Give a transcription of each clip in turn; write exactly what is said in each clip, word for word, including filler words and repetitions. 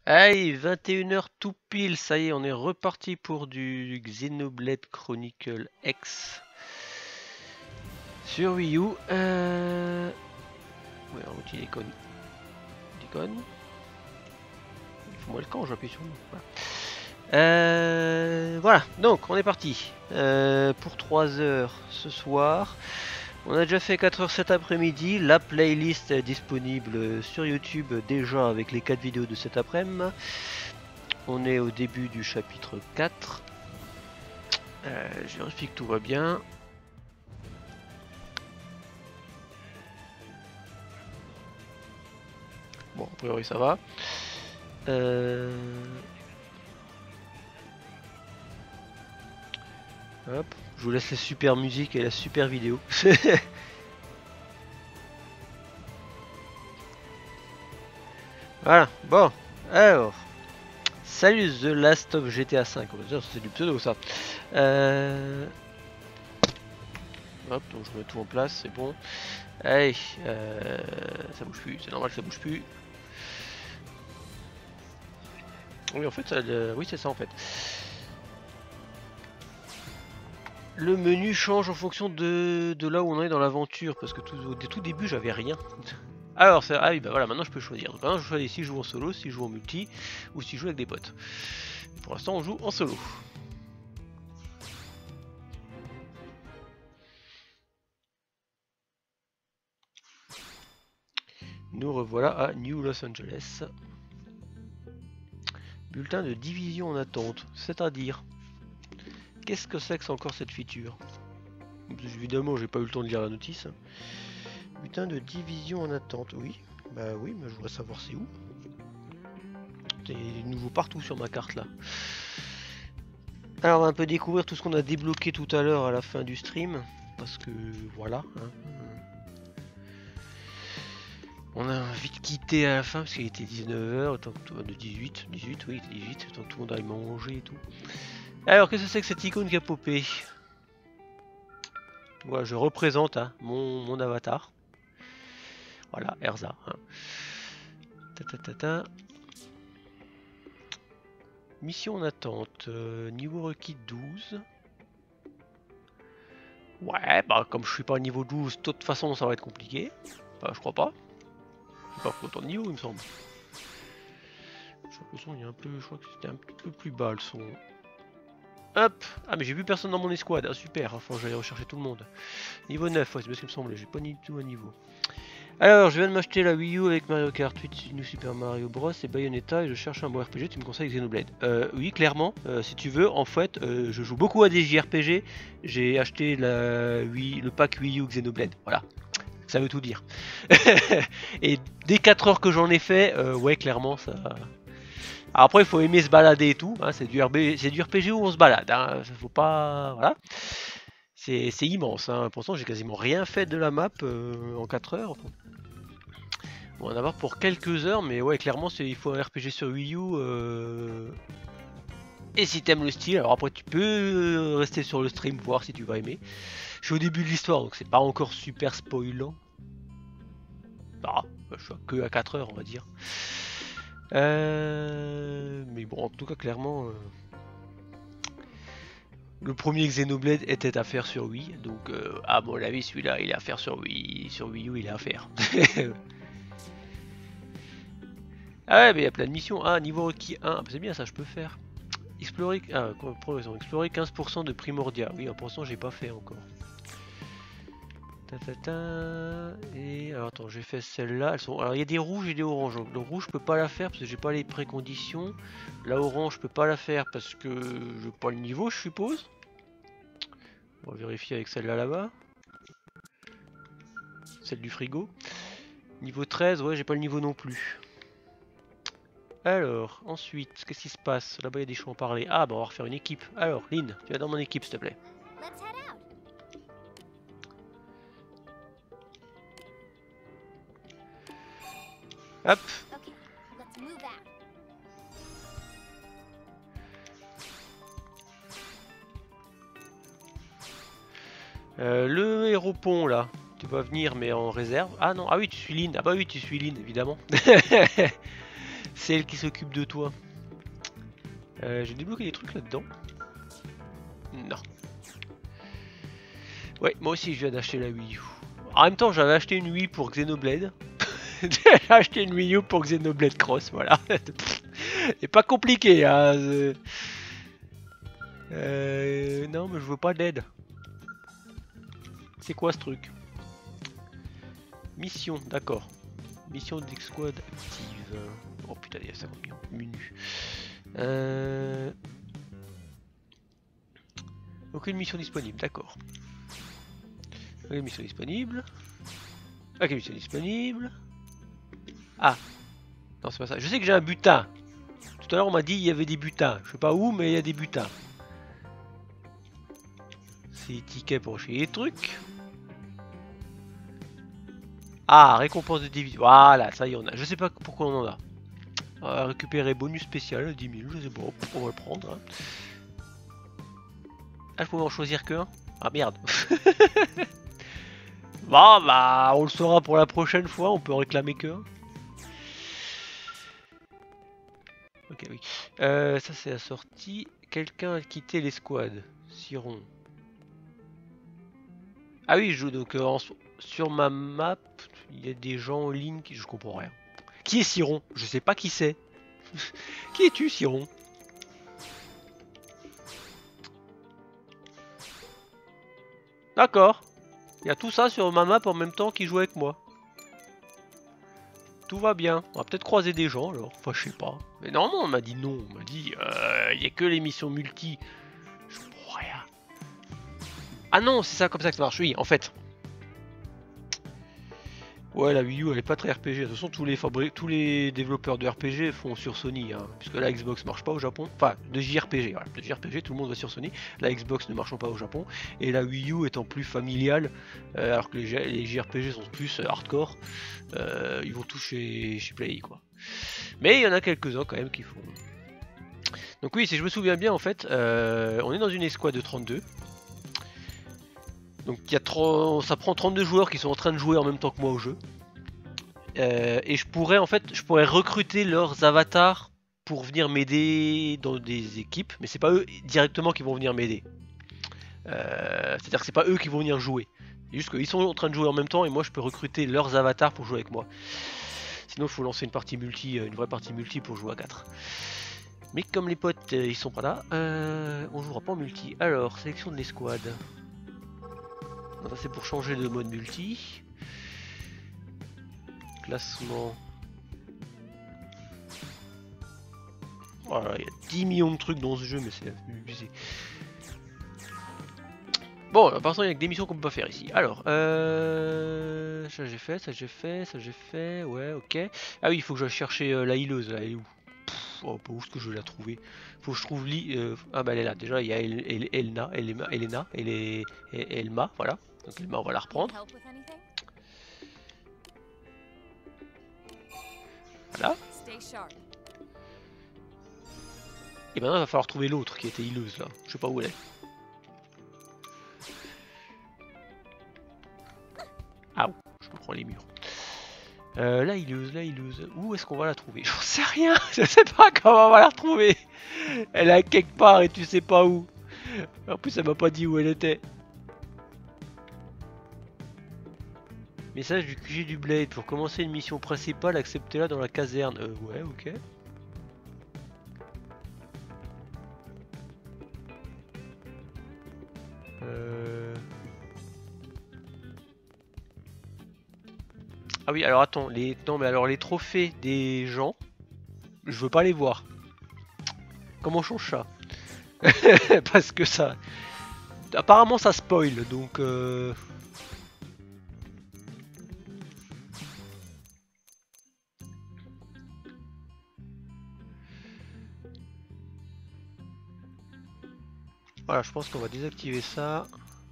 Allez, vingt et une heures tout pile, ça y est, on est reparti pour du Xenoblade Chronicle X sur Wii U. Euh... Ouais, alors, tu déconnes. Déconne. Faut-moi le camp, j'appuie sur le. Voilà. Euh... voilà, donc on est parti euh, pour trois heures ce soir. On a déjà fait quatre heures cet après-midi. La playlist est disponible sur YouTube déjà avec les quatre vidéos de cet après-midi. On est au début du chapitre quatre. Euh, je vérifie que tout va bien. Bon, a priori ça va. Euh... Hop, je vous laisse la super musique et la super vidéo. Voilà, bon, alors. Salut The Last of G T A cinq, c'est du pseudo ça. Euh... Hop, donc je mets tout en place, c'est bon. Allez, euh... ça bouge plus, c'est normal que ça bouge plus. Oui, en fait, ça, euh... oui, c'est ça en fait. Le menu change en fonction de, de là où on est dans l'aventure, parce que tout, au tout début, j'avais rien. Alors, ça... ah oui, bah voilà, maintenant je peux choisir. Donc maintenant, je choisis si je joue en solo, si je joue en multi, ou si je joue avec des potes. Pour l'instant, on joue en solo. Nous revoilà à New Los Angeles. Bulletin de division en attente, c'est-à-dire... Qu'est-ce que c'est que c'est encore cette feature? Évidemment, j'ai pas eu le temps de lire la notice. Bulletin de division en attente, oui. Bah oui, mais je voudrais savoir c'est où. C'est nouveau partout sur ma carte là. Alors on va un peu découvrir tout ce qu'on a débloqué tout à l'heure à la fin du stream. Parce que voilà. Hein. On a vite quitté à la fin parce qu'il était dix-neuf heures, autant que de dix-huit, dix-huit, oui, dix-huit, autant que tout le monde aille manger et tout. Alors qu'est-ce que c'est que cette icône qui a popé? Voilà, je représente hein, mon, mon avatar. Voilà, Erza. Hein. Ta, ta, ta, ta. Mission en attente, euh, niveau requis douze. Ouais, bah comme je suis pas au niveau douze, de toute façon ça va être compliqué. Bah je crois pas. J'ai pas autant de niveau il me semble. Je crois que le son il est un peu. Je crois que c'était un petit peu plus bas le son. Hop. Ah mais j'ai vu personne dans mon escouade. Ah super, faut que j'aille rechercher tout le monde. Niveau neuf, ouais c'est bien ce qu'il me semblait, j'ai pas du tout un niveau. Alors je viens de m'acheter la Wii U avec Mario Kart huit, New Super Mario Bros et Bayonetta et je cherche un bon R P G, tu me conseilles Xenoblade? Euh, oui clairement, euh, si tu veux, en fait euh, je joue beaucoup à des J R P G, j'ai acheté la Wii, le pack Wii U Xenoblade, voilà, ça veut tout dire. Et dès quatre heures que j'en ai fait, euh, ouais clairement ça... Alors après il faut aimer se balader et tout, hein, c'est du, du R P G où on se balade, hein, faut pas... voilà. C'est immense, hein. Pourtant j'ai quasiment rien fait de la map euh, en quatre heures. On va en avoir pour quelques heures, mais ouais, clairement, il faut un R P G sur Wii U. Euh... Et si t'aimes le style, alors après, tu peux rester sur le stream, voir si tu vas aimer. Je suis au début de l'histoire, donc c'est pas encore super spoilant. Ah, je suis que à quatre heures, on va dire. Euh... Mais bon, en tout cas, clairement, euh... le premier Xenoblade était à faire sur Wii, donc euh, à mon avis, celui-là, il est à faire sur Wii, sur Wii U, il est à faire. Ah ouais, mais il y a plein de missions. Ah, niveau requis un, ah, c'est bien ça, je peux faire. Explorer, ah, progression. Explorer quinze pour cent de Primordia. Oui, pour l'instant, j'ai pas fait encore. Ta, ta, ta. Et alors, attends, j'ai fait celle-là. Elles sont. Alors, il y a des rouges et des oranges. Le rouge, je peux pas la faire parce que j'ai pas les préconditions. La orange, je peux pas la faire parce que je n'ai pas le niveau, je suppose. On va vérifier avec celle-là là-bas. Celle du frigo. Niveau treize, ouais, j'ai pas le niveau non plus. Alors, ensuite, qu'est-ce qui se passe? Là-bas, il y a des choses à parler. Ah, bah, on va refaire une équipe. Alors, Lynn, tu vas dans mon équipe, s'il te plaît. Hop. Euh, le héros-pont, là. Tu vas venir, mais en réserve. Ah non, ah oui, tu suis Lynn. Ah bah oui, tu suis Lynn, évidemment. C'est elle qui s'occupe de toi. Euh, J'ai débloqué des trucs là-dedans. Non. Ouais, moi aussi je viens d'acheter la Wii U. En même temps, j'avais acheté une Wii pour Xenoblade. J'ai acheté une Wii U pour Xenoblade Cross, voilà. C'est pas compliqué, hein. Euh, non, mais je veux pas d'aide. C'est quoi ce truc? Mission, d'accord. Mission d'X-Squad active. Oh putain, il y a cinquante millions. Menu. Euh... Aucune mission disponible, d'accord. Aucune mission disponible. Aucune mission disponible. Ah. Non, c'est pas ça. Je sais que j'ai un butin. Tout à l'heure, on m'a dit qu'il y avait des butins. Je sais pas où, mais il y a des butins. C'est tickets pour acheter les trucs. Ah, récompense de division. Voilà, ça y en a. Je sais pas pourquoi on en a. On va récupérer bonus spécial, dix mille, je sais pas. On va le prendre. Hein. Ah, je pouvais en choisir qu'un. Ah merde. Bon, bah, on le saura pour la prochaine fois. On peut en réclamer qu'un. Ok, oui. Euh, ça, c'est la sortie. Quelqu'un a quitté les squads. Siron. Ah oui, je joue donc euh, en, sur ma map. Il y a des gens en ligne qui. Je comprends rien. Qui est Siron? Je sais pas qui c'est. Qui es-tu, Siron? D'accord. Il y a tout ça sur ma map en même temps qui joue avec moi. Tout va bien. On va peut-être croiser des gens alors. Enfin, je sais pas. Mais normalement, on m'a dit non. On m'a dit, euh, il n'y a que les missions multi. Je comprends rien. Ah non, c'est ça comme ça que ça marche. Oui, en fait. Ouais, la Wii U elle est pas très R P G. De toute façon, tous les, tous les développeurs de R P G font sur Sony. Hein, puisque la Xbox marche pas au Japon. Enfin, de J R P G. Voilà. De J R P G, tout le monde va sur Sony. La Xbox ne marchant pas au Japon. Et la Wii U étant plus familiale. Euh, alors que les, les J R P G sont plus euh, hardcore. Euh, ils vont tous chez, chez Play, quoi. Mais il y en a quelques-uns quand même qui font. Donc, oui, si je me souviens bien, en fait, euh, on est dans une escouade de trente-deux. Donc il y a trente, ça prend trente-deux joueurs qui sont en train de jouer en même temps que moi au jeu. Euh, et je pourrais en fait, je pourrais recruter leurs avatars pour venir m'aider dans des équipes, mais c'est pas eux directement qui vont venir m'aider. Euh, C'est-à-dire que c'est pas eux qui vont venir jouer. C'est juste qu'ils sont en train de jouer en même temps et moi je peux recruter leurs avatars pour jouer avec moi. Sinon il faut lancer une partie multi, une vraie partie multi pour jouer à quatre. Mais comme les potes ils sont pas là, euh, on jouera pas en multi. Alors, sélection de l'escouade. Ça c'est pour changer de mode multi. Classement. Voilà, il y a dix millions de trucs dans ce jeu, mais c'est abusé. Bon, par contre, il n'y a que des missions qu'on peut pas faire ici. Alors, euh... ça j'ai fait, ça j'ai fait, ça j'ai fait, ouais, ok. Ah oui, il faut que je chercher euh, la hileuse, là, elle est où? Pff, oh, pas où est-ce que je vais la trouver? Faut que je trouve li... Euh... Ah bah elle est là, déjà, il y a El El Elna, Elena, Elena, elle est... Elma, voilà. Donc Elma, on va la reprendre. Voilà. Et maintenant il va falloir trouver l'autre qui était hileuse là. Je sais pas où elle est. Ah, je me prends les murs. Euh, la hileuse, la hileuse. Où est-ce qu'on va la trouver? J'en sais rien. Je sais pas comment on va la retrouver. Elle est quelque part et tu sais pas où. En plus elle m'a pas dit où elle était. Message du Q G du Blade. Pour commencer une mission principale, acceptez-la dans la caserne. Euh, ouais, ok. Euh... Ah oui, alors attends, les... non mais alors les trophées des gens, je veux pas les voir. Comment on change ça? Parce que ça... Apparemment ça spoil, donc... Euh... Voilà, je pense qu'on va désactiver ça.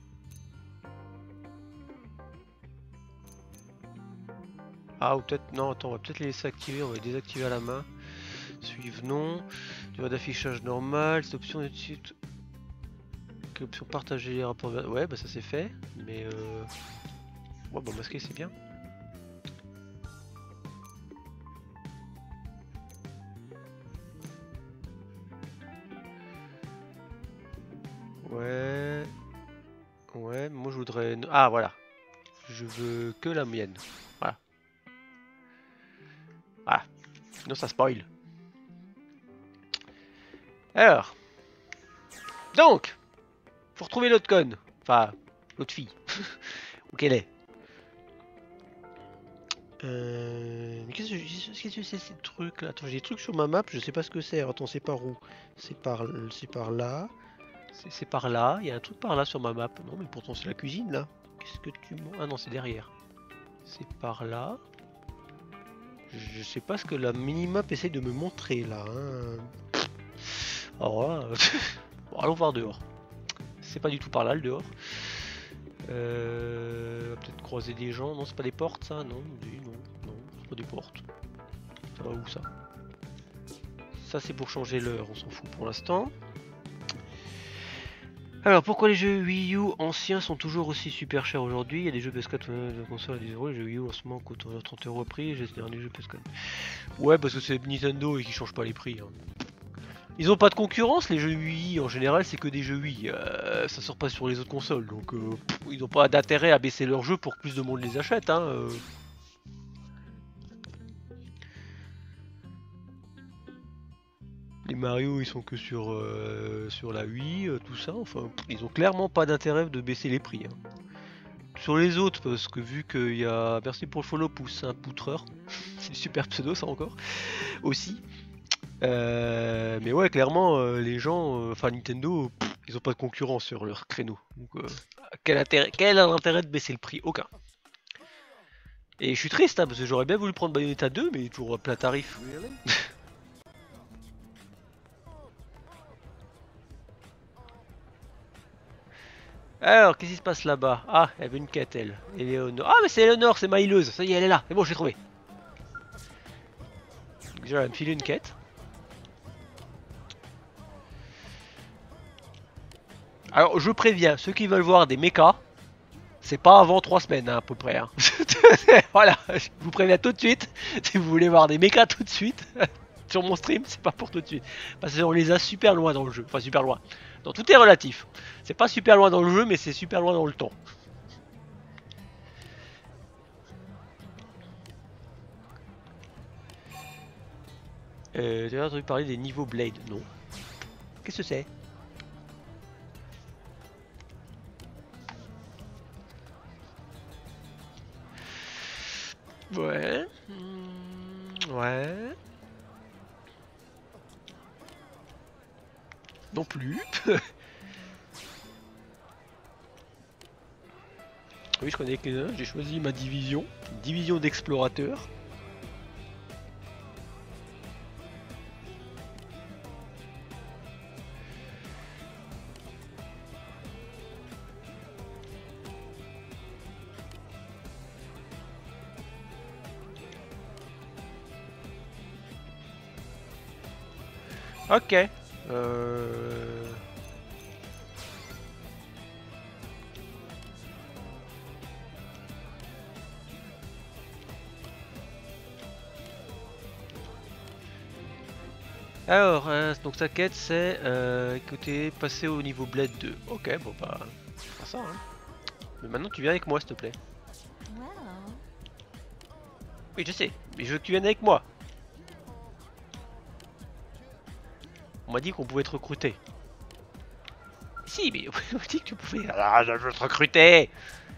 Ah, ou peut-être... Non, attends, on va peut-être les laisser activer, on va les désactiver à la main. Suivre non. Durée d'affichage normal, cette option est de suite... Quelle option partager les rapports... Ouais, bah ça c'est fait, mais... Euh... Ouais, bon, masquer c'est bien. Ouais. Ouais, moi je voudrais... Ah voilà. Je veux que la mienne. Voilà. Voilà. Sinon ça spoil. Alors. Donc. Faut retrouver l'autre conne. Enfin, l'autre fille. Où qu'elle est. Euh... Mais qu'est-ce que c'est ces trucs là? Attends, j'ai des trucs sur ma map, je sais pas ce que c'est. Attends, c'est par où? C'est par... c'est par là. C'est par là. Il y a un truc par là sur ma map. Non, mais pourtant c'est la cuisine là. Qu'est-ce que tu... Ah non, c'est derrière. C'est par là. Je sais pas ce que la minimap essaie de me montrer là. Hein. Alors là... bon, allons voir dehors. C'est pas du tout par là le dehors. Euh... Peut-être croiser des gens. Non, c'est pas des portes ça? Non, non, non, c'est pas des portes. Ça va où ça? Ça c'est pour changer l'heure, on s'en fout pour l'instant. Alors pourquoi les jeux Wii U anciens sont toujours aussi super chers aujourd'hui? Il y a des jeux P S quatre de console à dix euros, les jeux Wii U en ce moment coûtent trente euros à prix, j'ai des jeux P S quatre. Ouais, parce que c'est Nintendo et qui changent pas les prix. Hein. Ils ont pas de concurrence, les jeux Wii en général c'est que des jeux Wii, euh, ça sort pas sur les autres consoles, donc euh, pff, ils ont pas d'intérêt à baisser leurs jeux pour que plus de monde les achète. Hein, euh. Les Mario ils sont que sur, euh, sur la Wii, euh, tout ça, enfin pff, ils ont clairement pas d'intérêt de baisser les prix. Hein. Sur les autres, parce que vu qu'il y a... Merci pour le follow, pouce un poutreur, c'est super pseudo ça encore, aussi. Euh, mais ouais, clairement, euh, les gens, enfin euh, Nintendo, pff, ils ont pas de concurrence sur leur créneau. Donc, euh, quel, intérêt, quel a l'intérêt de baisser le prix? Aucun. Et je suis triste, hein, parce que j'aurais bien voulu prendre Bayonetta deux, mais toujours à plein tarif. Alors, qu'est-ce qui se passe là-bas? Ah, elle veut une quête, elle. Éléonore. Ah, mais c'est Éléonore, c'est Maïleuse. Ça y est, elle est là. C'est bon, j'ai trouvé. Déjà, elle va me filer une quête. Alors, je préviens, ceux qui veulent voir des mechas, c'est pas avant trois semaines, hein, à peu près. Hein. Voilà, je vous préviens tout de suite. Si vous voulez voir des mechas tout de suite, sur mon stream, c'est pas pour tout de suite. Parce qu'on les a super loin dans le jeu. Enfin, super loin. Donc, tout est relatif. C'est pas super loin dans le jeu, mais c'est super loin dans le temps. Euh, tu as entendu parler des niveaux Blade? Non. Qu'est-ce que c'est? Ouais. Mmh, ouais. Non plus. Oui, je connais que j'ai choisi ma division. Une division d'explorateurs. Ok. Euh... Alors, euh, donc sa quête c'est, euh, écoutez, passer au niveau Blade deux. Ok, bon bah, c'est ça. Hein. Mais maintenant tu viens avec moi s'il te plaît. Oui, je sais, mais je veux que tu viennes avec moi. On m'a dit qu'on pouvait te recruter. Si, mais on m'a dit que tu pouvais. Ah, je veux te recruter.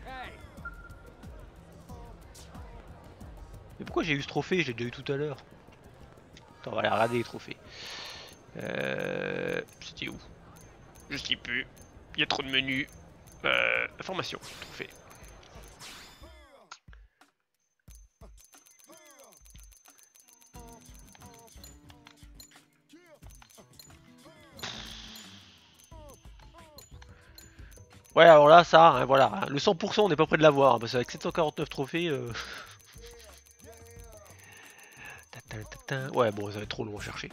Mais pourquoi j'ai eu ce trophée? J'ai déjà eu tout à l'heure. Attends, on va aller regarder les trophées. Euh... C'était où? Je sais plus. Il y a trop de menus. Euh... Information, trophée. Ouais, alors là, ça, hein, voilà, hein, le cent pour cent on n'est pas près de l'avoir, hein, parce qu'avec sept cent quarante-neuf trophées... Euh... Ouais, bon, ça va être trop long à chercher.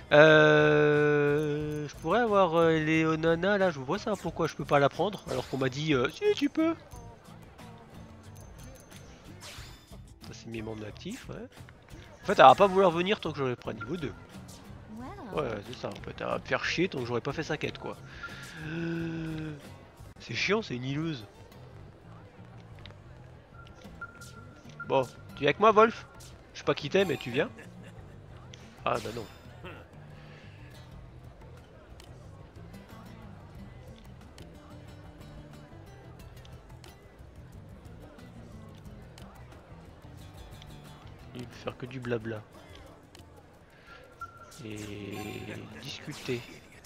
Euh... Je pourrais avoir euh, Léonana, là, je vois ça, pourquoi je peux pas la prendre, alors qu'on m'a dit, euh, si, tu peux. Ça, c'est mes membres actifs, ouais. En fait, elle va pas vouloir venir tant que j'aurai pris niveau deux. Ouais, c'est ça, en fait, elle va me faire chier tant que j'aurais pas fait sa quête, quoi. Euh, C'est chiant, c'est une hileuse. Bon, tu viens avec moi, Wolf? Je sais pas qui t'es, mais tu viens? Ah bah non. Il veut faire que du blabla. Et discuter.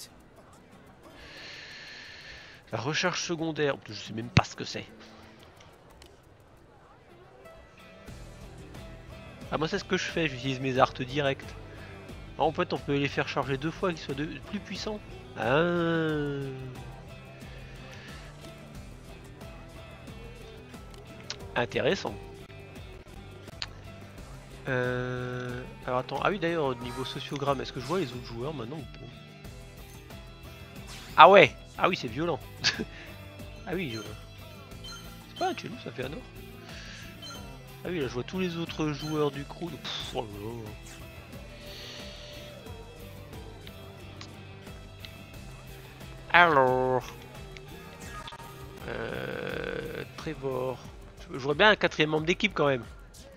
La recharge secondaire, je sais même pas ce que c'est. Ah moi c'est ce que je fais, j'utilise mes arts directs. En fait on peut les faire charger deux fois qu'ils soient de... plus puissants. Ah. Intéressant. Euh... Alors attends, ah oui d'ailleurs au niveau sociogramme, est-ce que je vois les autres joueurs maintenant ou pas? Ah ouais. Ah oui c'est violent. Ah oui je... C'est pas un chelou, ça fait un or. Ah oui là je vois tous les autres joueurs du crew. Pff, oh là là. Alors euh... Trevor. Je voudrais bien un quatrième membre d'équipe quand même.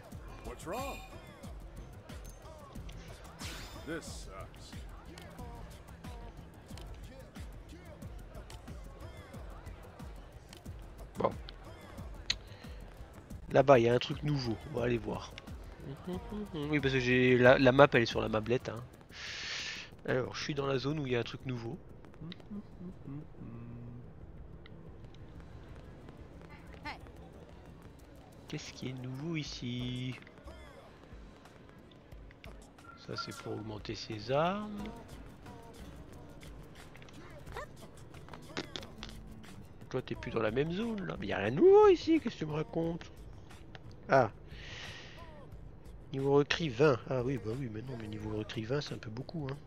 Bon. Là-bas, il y a un truc nouveau. On va aller voir. Oui, parce que j'ai la, la map, elle est sur la mablette. Hein. Alors, je suis dans la zone où il y a un truc nouveau. Qu'est-ce qui est nouveau ici? Ça, c'est pour augmenter ses armes. Toi, t'es plus dans la même zone là. Mais il n'y a rien de nouveau ici. Qu'est-ce que tu me racontes? Ah. Niveau recris vingt. Ah oui, bah oui, mais non, mais niveau recris vingt, c'est un peu beaucoup. Hein.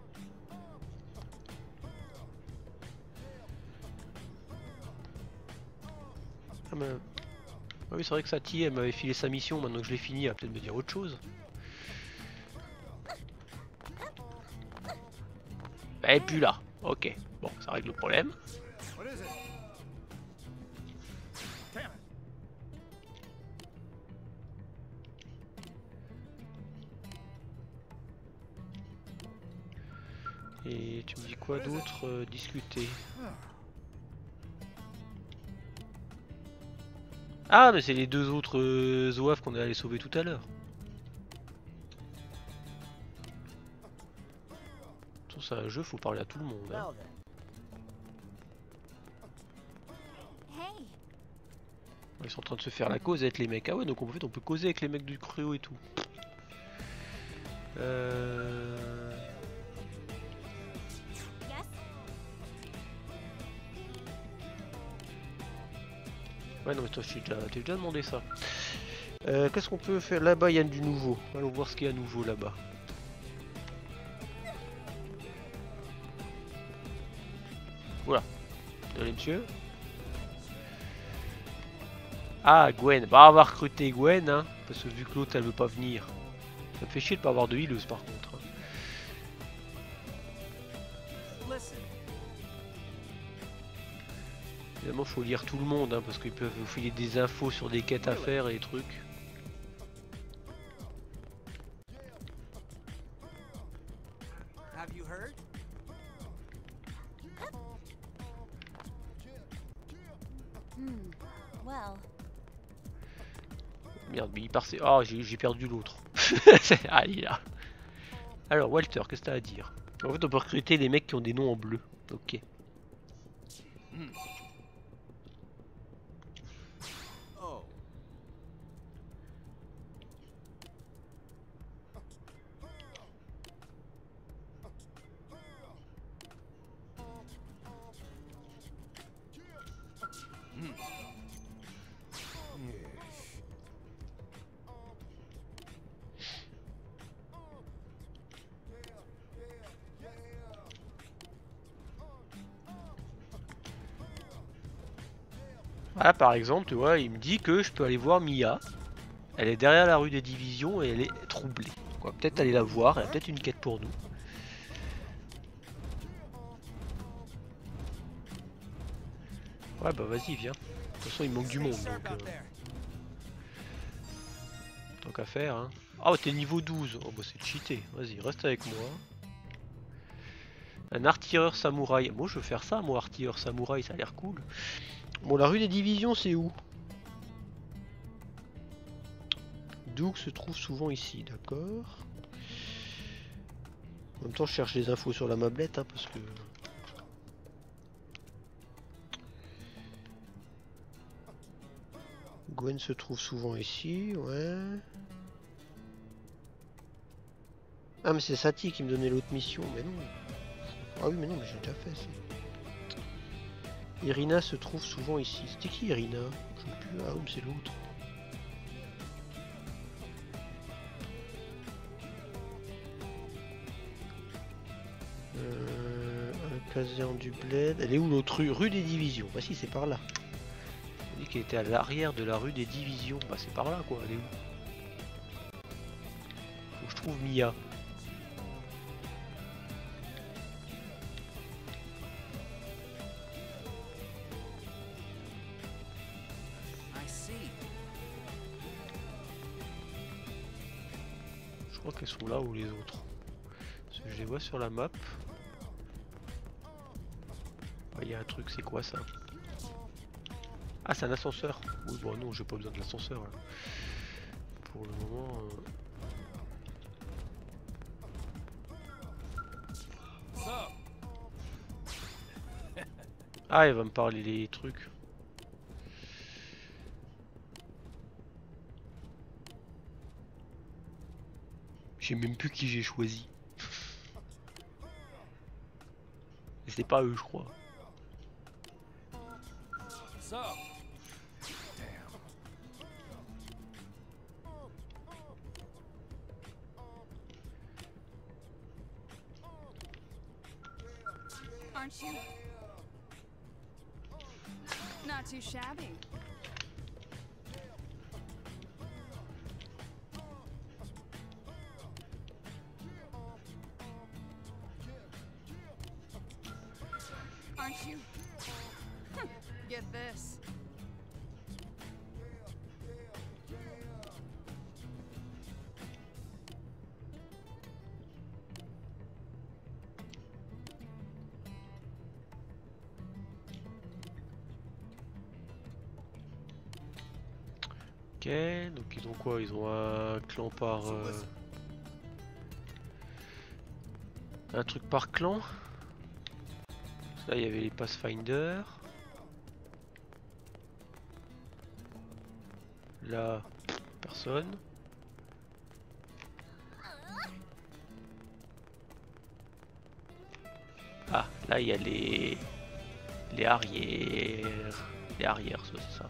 Ah, mais... ah oui, c'est vrai que Satie, elle m'avait filé sa mission. Maintenant que je l'ai fini, elle va peut-être me dire autre chose. Elle est plus là. Ok. Bon, ça règle le problème. Et tu me dis quoi d'autre? euh, Discuter. Ah, mais c'est les deux autres euh, Zoaf qu'on est allé sauver tout à l'heure. C'est un jeu, faut parler à tout le monde. Hein. Ils sont en train de se faire la cause avec les mecs. Ah ouais, donc en fait on peut causer avec les mecs du Créo et tout. Euh... Ouais non mais toi je t'ai déjà, déjà demandé ça. Euh, Qu'est-ce qu'on peut faire? Là-bas il y a du nouveau. Allons voir ce qu'il y a nouveau là-bas. Voilà. Allez monsieur. Ah Gwen, bah on va recruter Gwen hein, parce que vu que l'autre elle veut pas venir. Ça me fait chier de pas avoir de healeuse par contre. Hein. Évidemment faut lire tout le monde hein, parce qu'ils peuvent vous filer des infos sur des quêtes à faire et des trucs. Merde, mais il part. Ah, oh, j'ai perdu l'autre. Ah, il est là. Alors, Walter, qu'est-ce que t'as à dire? En fait, on peut recruter les mecs qui ont des noms en bleu. Ok. Hmm. Voilà, par exemple, tu vois, il me dit que je peux aller voir Mia. Elle est derrière la rue des Divisions et elle est troublée. On va peut-être aller la voir, elle a peut-être une quête pour nous. Ouais bah vas-y viens. De toute façon il manque du monde donc... Euh... Tant qu'à faire hein. Ah oh, t'es niveau douze. Oh bah c'est cheaté. Vas-y reste avec moi. Un artilleur samouraï. Moi je veux faire ça moi artilleur samouraï ça a l'air cool. Bon la rue des divisions c'est où? Doug se trouve souvent ici, d'accord. En même temps je cherche les infos sur la mablette hein, parce que... Gwen se trouve souvent ici, ouais. Ah mais c'est Sati qui me donnait l'autre mission, mais non. Ah oui mais non mais j'ai déjà fait ça. Irina se trouve souvent ici. C'était qui Irina? Je sais plus. Ah oui mais c'est l'autre. Euh, un caserne du bled. Elle est où l'autre rue? Rue des divisions. Bah si c'est par là. On dit qu'elle était à l'arrière de la rue des divisions. Bah c'est par là quoi. Elle est où? Faut que je trouve Mia. Je crois qu'elles sont là ou les autres. Parce que je les vois sur la map. Il y a un truc, c'est quoi ça? Ah c'est un ascenseur. Oui bon non j'ai pas besoin de l'ascenseur là. Pour le moment... Euh... Ah il va me parler des trucs. Je sais même plus qui j'ai choisi. Et c'est pas eux je crois. Aren't you? Not too shabby. Aren't you? Get this. Ok, donc ils ont quoi? Ils ont un clan par... Euh... Un truc par clan. Là il y avait les Pathfinder. Là, personne. Ah, là il y a les... Les arrières... Les arrières, ça c'est ça.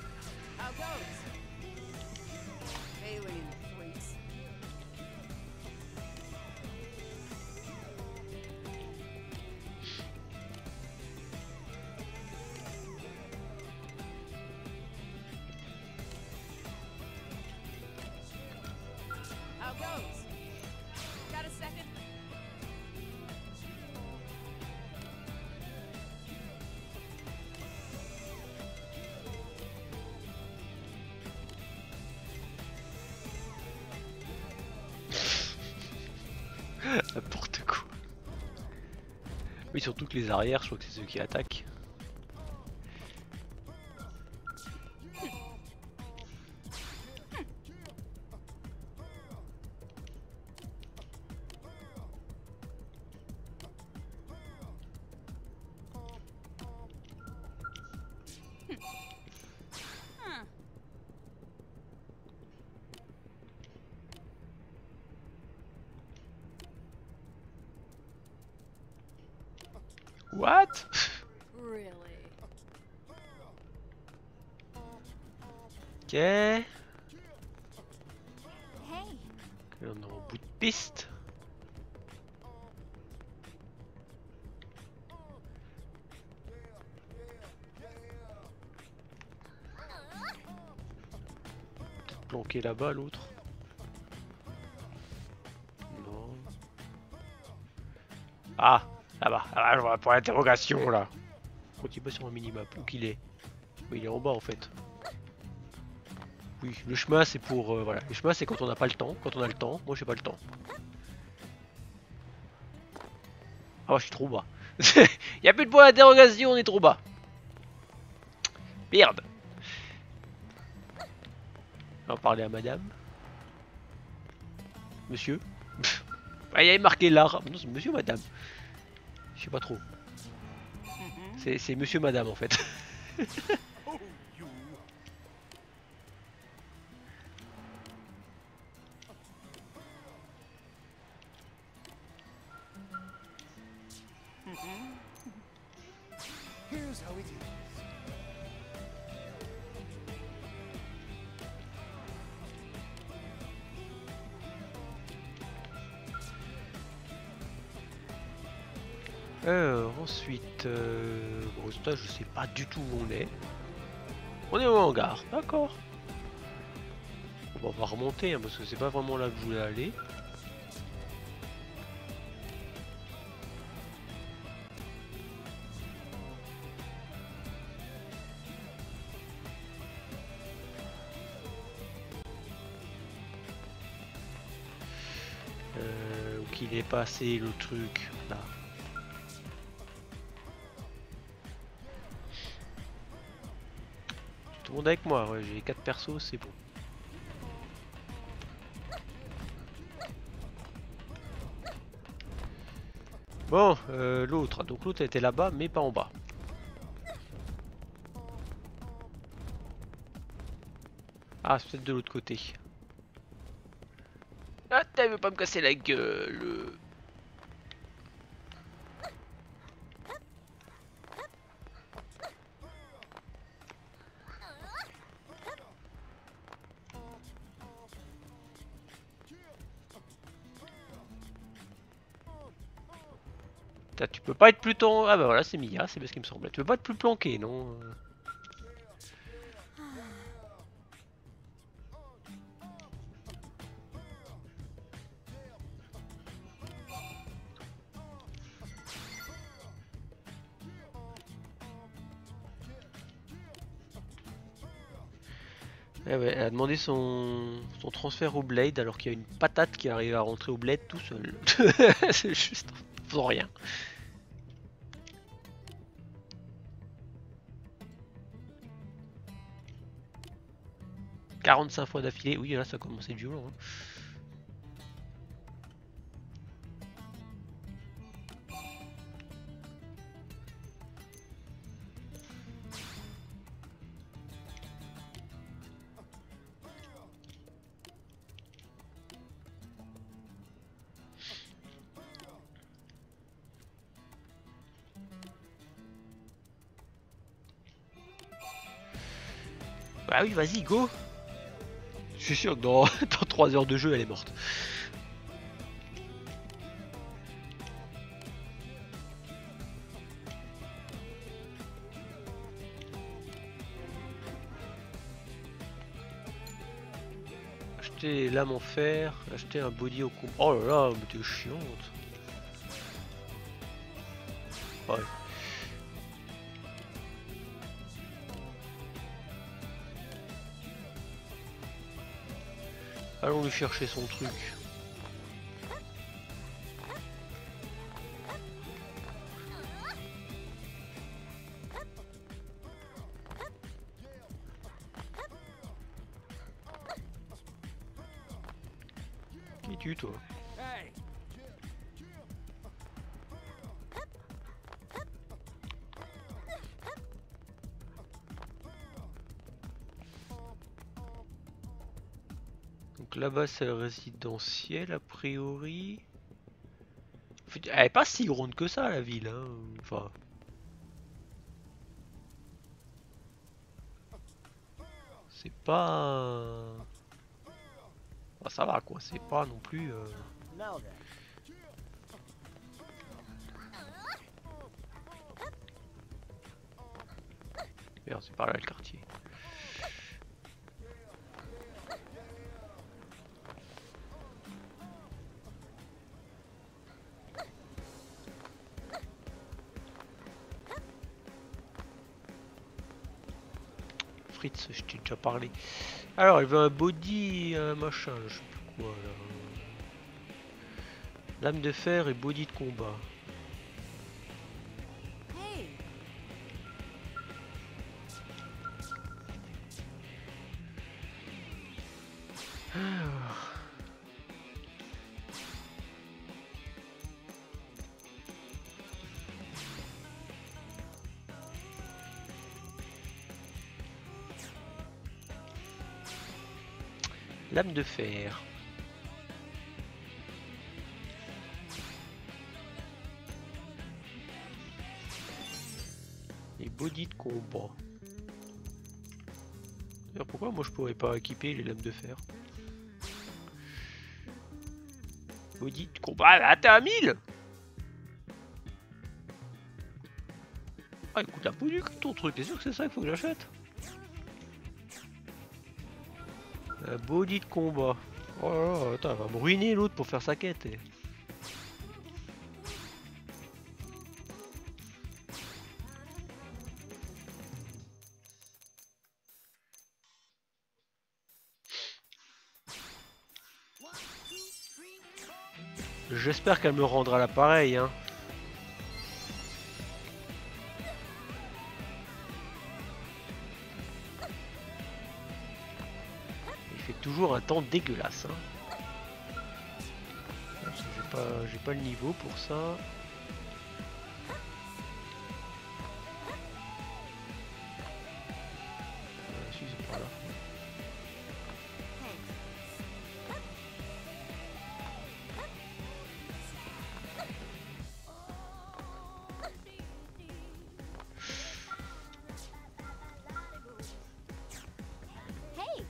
N'importe quoi. Oui, surtout que les arrières, je crois que c'est ceux qui attaquent. What? Really? Ok. Hey. On est en bout de piste. Planqué là-bas l'autre. Non. Ah, là-bas. Ah, je vois pour l'interrogation là. Quand il passe sur un minimap, où qu'il est? Oui, il est en bas en fait. Oui, le chemin c'est pour... Euh, voilà, le chemin c'est quand on n'a pas le temps. Quand on a le temps, moi j'ai pas le temps. Ah, je suis trop bas. Y a plus de point d'interrogation, on est trop bas. Merde. On va parler à madame. Monsieur. Ah, il y avait marqué là. Non, c'est monsieur, madame. Je sais pas trop. C'est monsieur, madame en fait. Here's how it is. Alors, ensuite, euh, bon, ça, je sais pas du tout où on est. On est au hangar, d'accord. Bon, on va remonter, hein, parce que c'est pas vraiment là que je voulais aller. Euh, où qu'il est passé le truc, là. Tout le monde avec moi, ouais, j'ai quatre persos, c'est bon. Bon, euh, l'autre, donc l'autre était là-bas, mais pas en bas. Ah, c'est peut-être de l'autre côté. Ah, tu veux pas me casser la gueule. Tu peux pas être plus temps. Ah bah voilà, c'est Mia, c'est bien ce qui me semblait. Tu peux pas être plus planqué, non? Eh ouais, elle a demandé son, son transfert au Blade alors qu'il y a une patate qui arrive à rentrer au Blade tout seul. C'est juste en faisant rien. quarante-cinq fois d'affilée, oui là ça commence à être violent. Hein. Bah oui, vas-y, go. Je suis sûr que dans, dans trois heures de jeu, elle est morte. Acheter les lames en fer, acheter un body au combat. Oh là là, mais t'es chiante. Ouais. Allons lui chercher son truc. Qui es-tu toi? Hey. Donc là-bas c'est le résidentiel a priori. Elle est pas si grande que ça la ville, hein. Enfin. C'est pas. Bah, ça va quoi, c'est pas non plus. Euh... Merde, c'est par là le quartier. Fritz, je t'ai déjà parlé. Alors, il veut un body, un machin, je sais plus quoi là. Lame de fer et body de combat. Hey, Alors. Lame de fer. Et body de combat. D'ailleurs, pourquoi moi je pourrais pas équiper les lames de fer? Body de combat. Ah, t'es à mille. Ah, écoute, la peau du cul ton truc. T'es sûr que c'est ça qu'il faut que j'achète? Un body de combat. Oh là là, attends, elle va me ruiner l'autre pour faire sa quête. Et... J'espère qu'elle me rendra l'appareil, hein. Il fait toujours un temps dégueulasse, hein. J'ai pas, j'ai pas le niveau pour ça. Euh, si, c'est par là. hey,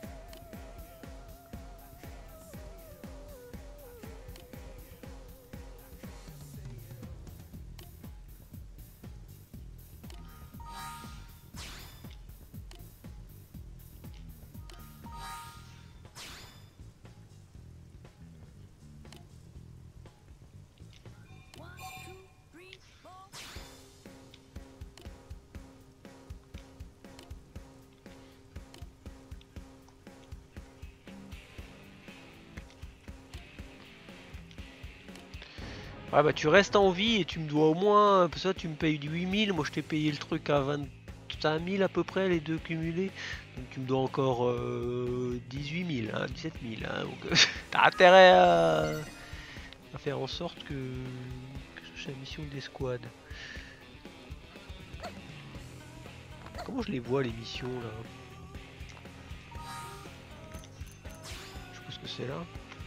Ouais, bah tu restes en vie et tu me dois au moins, parce que tu me payes du huit mille, moi je t'ai payé le truc à vingt-cinq mille à peu près, les deux cumulés. Donc tu me dois encore euh, dix-huit mille, hein, dix-sept mille. Hein, donc euh, t'as intérêt à... à faire en sorte que, que je cherche la mission d'escouade. Comment je les vois les missions là? Je pense que c'est là.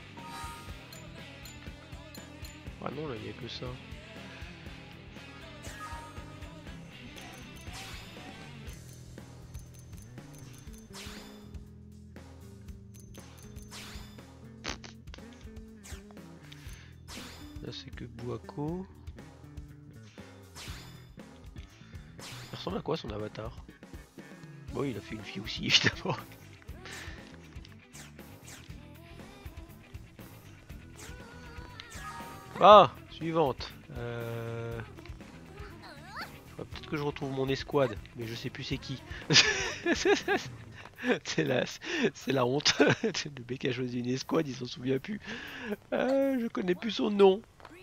Ah non, là il n'y a que ça. Là c'est que Buako. Il ressemble à quoi son avatar? Bon, il a fait une fille aussi évidemment. Ah, suivante. Euh... Peut-être que je retrouve mon escouade, mais je sais plus c'est qui. C'est la, c'est la honte. Le mec a choisi une escouade, il s'en souvient plus. Euh, je connais plus son nom.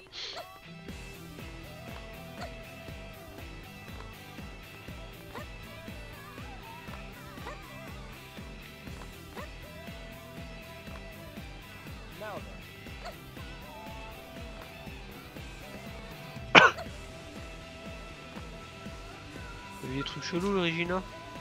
T'as vu des trucs chelous, le Regina?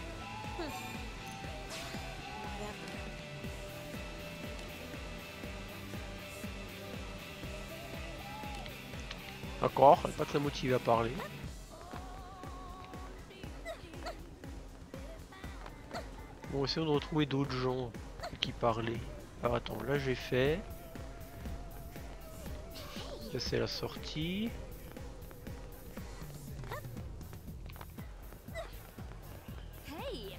D'accord, elle n'est pas très motivée à parler. Bon, essayons de retrouver d'autres gens qui parlaient. Alors attends, là j'ai fait. Ça c'est la sortie. hey.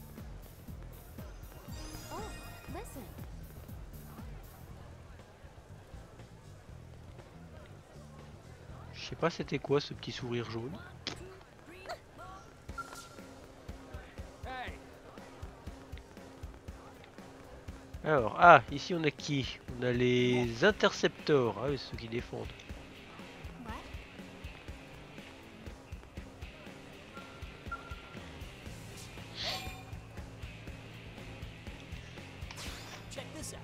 Oh, listen. Je sais pas c'était quoi ce petit sourire jaune. Alors, ah, ici on a qui? On a les interceptors, ah oui, c'est ceux qui défendent. What? Check this out.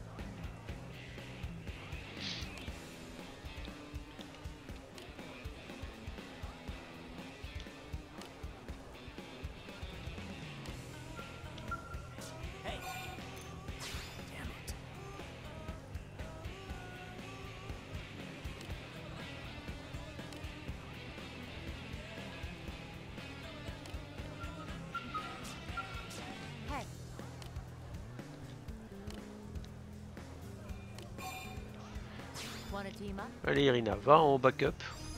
Hey. Damn it. Hey. Wanna team up? Allez Irina, va en backup.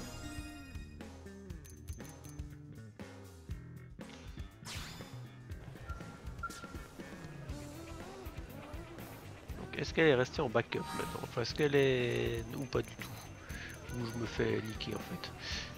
Donc est-ce qu'elle est restée en backup maintenant? Enfin est-ce qu'elle est... ou pas du tout? Ou je me fais niquer en fait.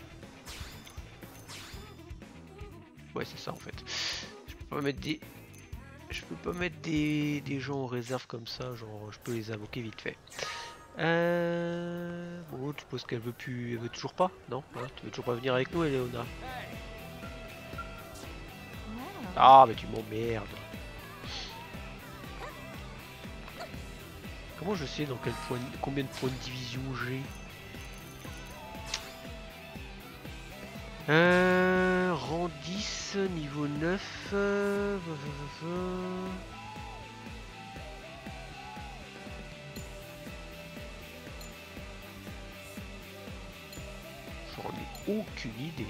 Ouais c'est ça en fait. Je peux pas mettre des... Je peux pas mettre des, des gens en réserve comme ça, genre je peux les invoquer vite fait. Euh... Bon, tu penses qu'elle veut plus... Elle veut toujours pas? Non hein, tu veux toujours pas venir avec nous, Eleona? Well. Ah, mais tu m'emmerdes. Comment je sais dans quel point... combien de points de division j'ai? Euh... Rang dix, niveau neuf... euh, va, va, va, va. J'en ai aucune idée.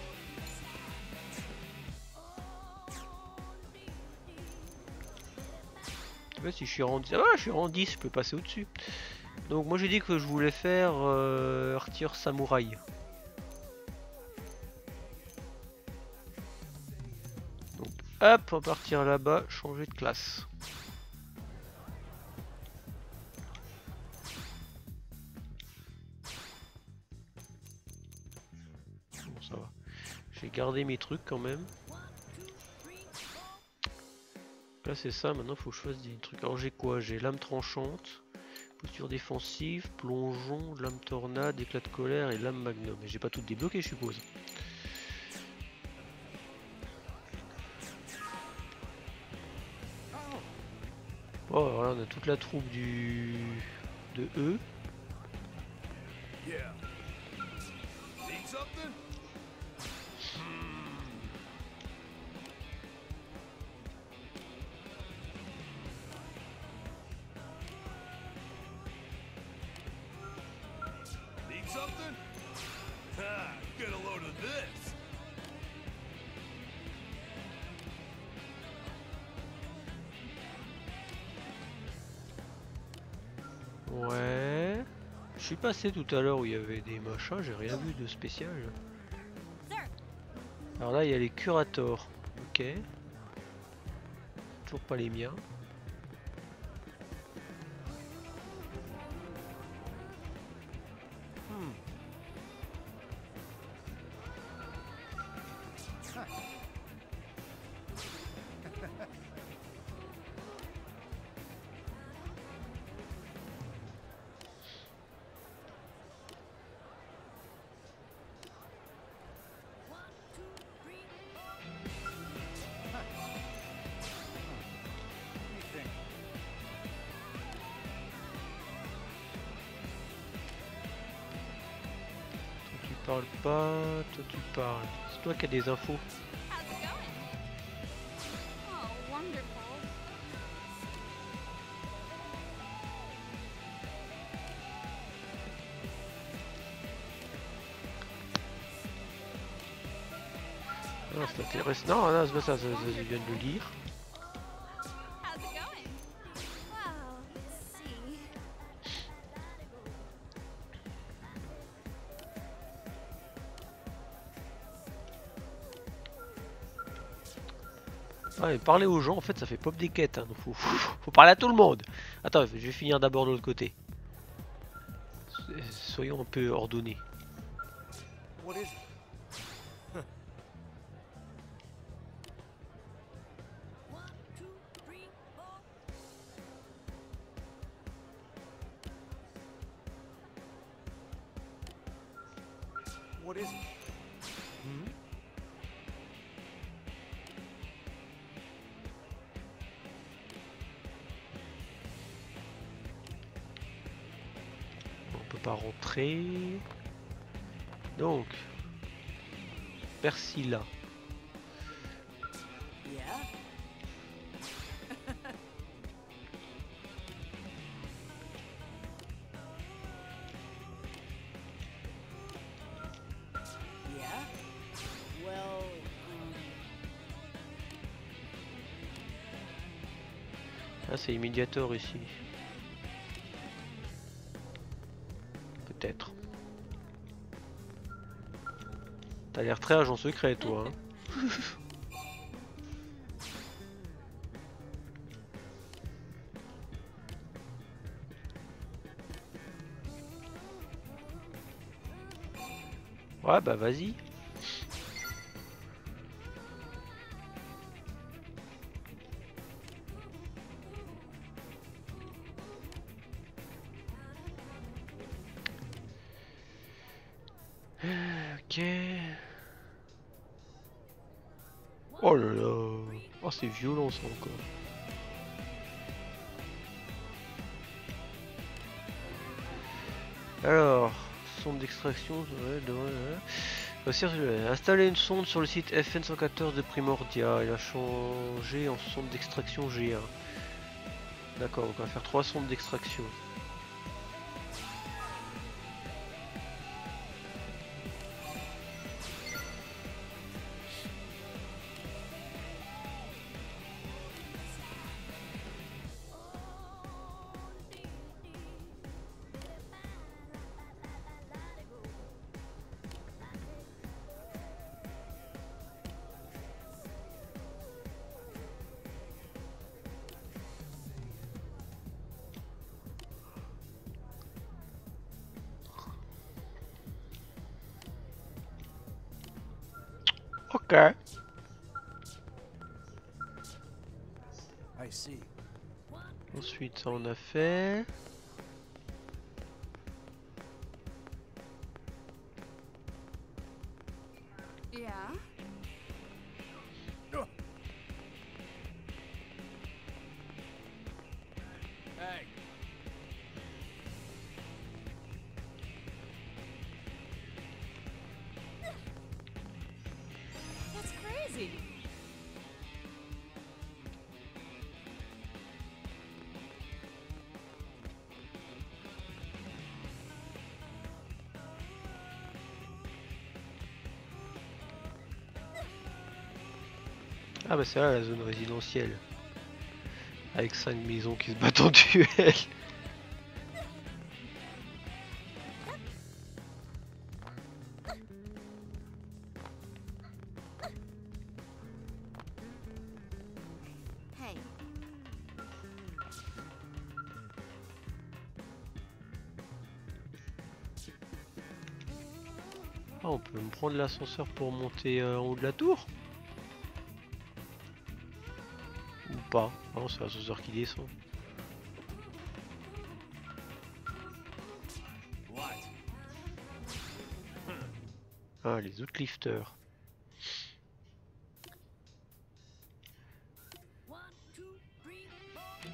Je sais pas si je suis rang dix. Ah ouais, je suis rang dix, je peux passer au-dessus. Donc moi j'ai dit que je voulais faire euh, Arthur Samouraï. Donc hop, on va partir là-bas, changer de classe. Bon ça va. J'ai gardé mes trucs quand même. Là c'est ça, maintenant il faut que je fasse des trucs. Alors j'ai quoi? J'ai lame tranchante, posture défensive, plongeon, lame tornade, éclat de colère et lame magnum. Mais j'ai pas tout débloqué je suppose. Oh voilà, on a toute la troupe du... de E. Yeah. Need something? Need something? Ha! Get a load of this. Ouais. Je suis passé tout à l'heure où il y avait des machins, j'ai rien vu de spécial. Sir. Alors là il y a les curators. Ok. Toujours pas les miens. Hmm. Toi tu parles pas, toi tu parles. C'est toi qui as des infos. How's it going? Oh, wonderful. Ah, c'est intéressant. Non, non, c'est pas ça, ça, ça, je viens de le lire. How's it going? Wow, let's see. Ouais, mais parler aux gens, en fait, ça fait pop des quêtes. Hein, donc faut, faut, faut parler à tout le monde. Attends, je vais finir d'abord de l'autre côté. Soyons un peu ordonnés. What is it? What is it? Hmm? On peut pas rentrer. Donc, Persilla. Yeah? Yeah? Well, um, Ah, c'est Immédiator ici. Peut-être. T'as l'air très agent secret, toi. Hein. Ouais, bah vas-y. Ok. Oh là là. Oh, c'est violent ça encore. Alors, sonde d'extraction. Ouais, ouais, ouais. Voici, euh, installer une sonde sur le site F N cent quatorze de Primordia. Il a changé en sonde d'extraction G un. D'accord, donc on va faire trois sondes d'extraction. Ok. I see. Ensuite, ça on a fait. Yeah? Hey, That's crazy. Ah bah c'est là la zone résidentielle. Avec cinq maisons qui se battent en duel. Hey. Ah, on peut me prendre l'ascenseur pour monter euh, en haut de la tour? Ou pas? Ah non, c'est l'ascenseur qui descend. what? Ah, les autres lifters. One, two, three, four.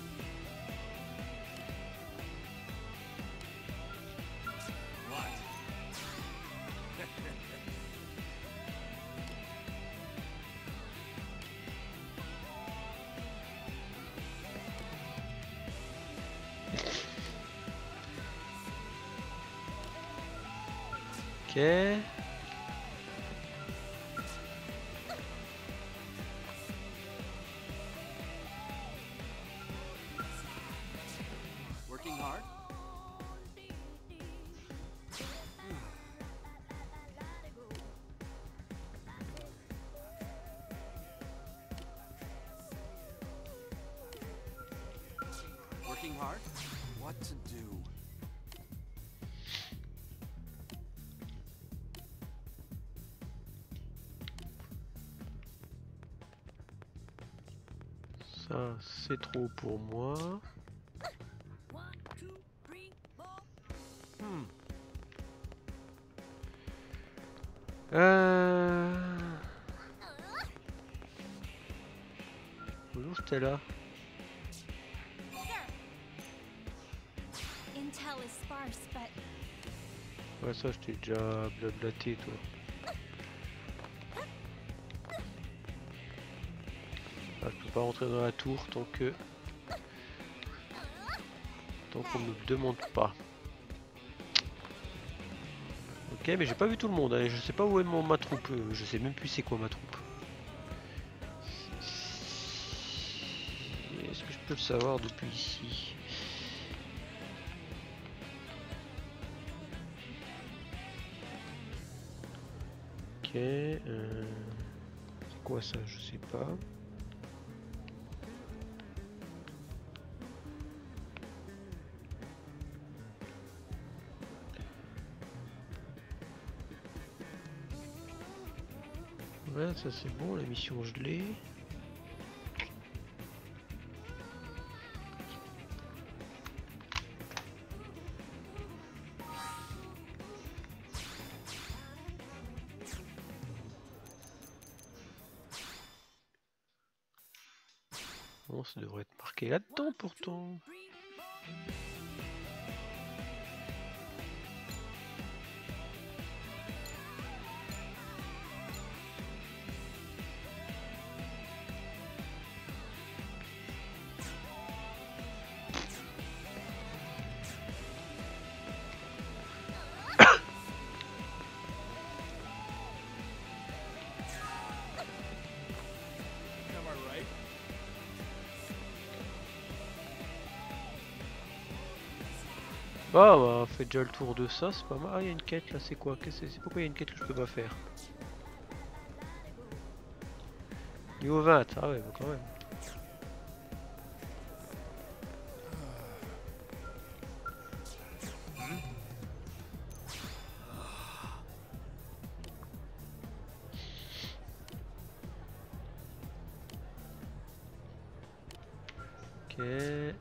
What? Ok. Working hard? Working hard? What to do? Ça, c'est trop pour moi. One, two, three, four. Hmm. Euh... Bonjour Stella. Intel is sparse, but Ouais, ça je t'ai déjà blablaté toi. Ah, je peux pas rentrer dans la tour tant que... Tant qu'on me le demande pas. Ok, mais j'ai pas vu tout le monde, hein. Je sais pas où est mon, ma troupe, je sais même plus c'est quoi ma troupe. Est-ce que je peux le savoir depuis ici? Ok, euh... c'est quoi ça? Je sais pas. Ouais, ça c'est bon, la mission je l'ai. Bon, ça devrait être marqué là-dedans pourtant. Am I right? Ah bah on fait déjà le tour de ça, c'est pas mal. Ah il y a une quête là, c'est quoi? Qu'est-ce que c'est? Pourquoi il y a une quête que je peux pas faire? Niveau vingt, ah ouais bah quand même. Ok. hey,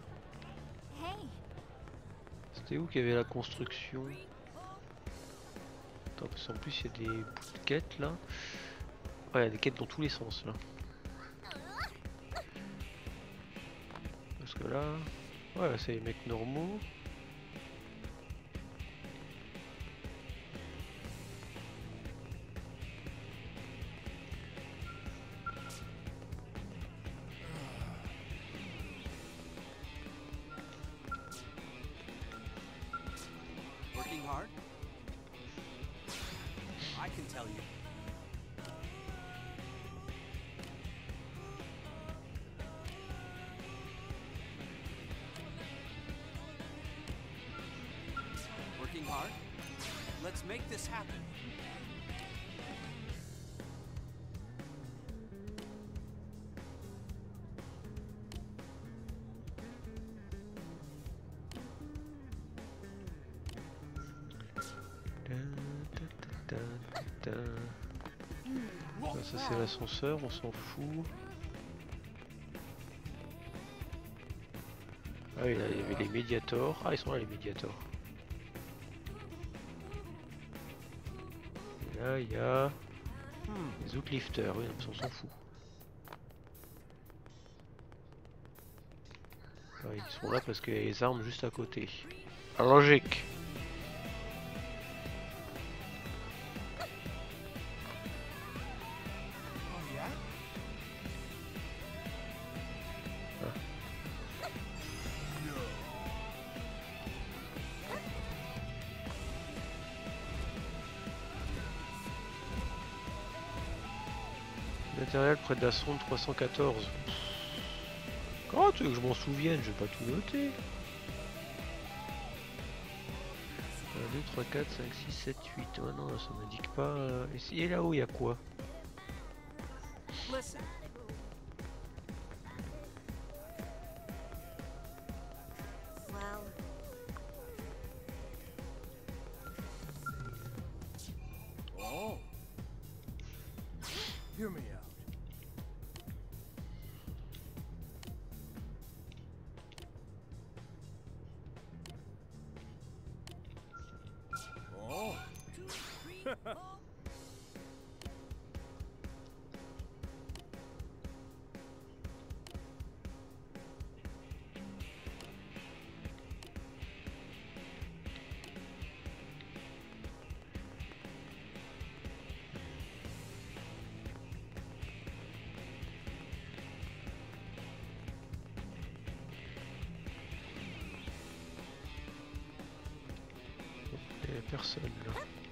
C'était où qu'il y avait la construction? Attends, parce qu'en plus il y a des bouts de quêtes là. Ouais, il y a des quêtes dans tous les sens là. Parce que là... Ouais, c'est les mecs normaux. Working hard? I can tell you. Working hard? Let's make this happen. Ça, ça c'est l'ascenseur, on s'en fout. Ah oui, là il y avait les médiators. Ah ils sont là les médiators. Et là il y a les outlifters, oui on s'en fout. Ah, ils sont là parce qu'il y a les armes juste à côté. Ah, logique. Oh yeah? Matériel près de la sonde trois cent quatorze. Comment tu veux que je m'en souvienne? Je vais pas tout noter. un, deux, trois, quatre, cinq, six, sept, huit. Oh non, ça m'indique pas. Et là-haut, il y a quoi? Listen. well, Oh. Hear me out. Oh. y a personne là.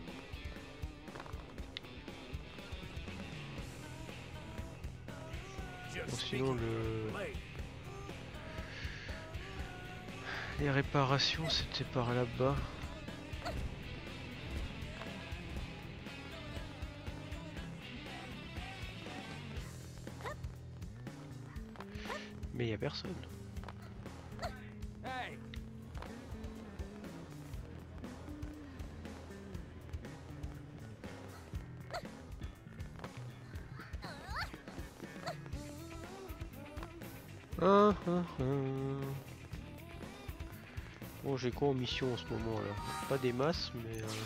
Bon, sinon le... les réparations c'était par là-bas. Mais il y a personne. Hey! Ah, ah, ah. Bon, j'ai quoi en mission en ce moment là? Pas des masses, mais euh...